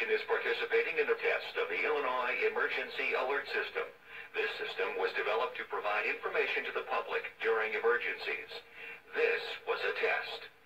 station is participating in the test of the Illinois Emergency Alert System. This system was developed to provide information to the public during emergencies. This was a test.